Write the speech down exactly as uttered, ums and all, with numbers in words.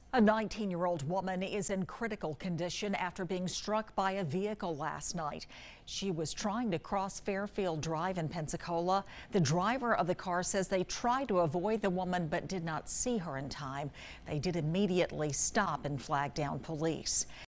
A nineteen-year-old woman is in critical condition after being struck by a vehicle last night. She was trying to cross Fairfield Drive in Pensacola. The driver of the car says they tried to avoid the woman but did not see her in time. They did immediately stop and flag down police.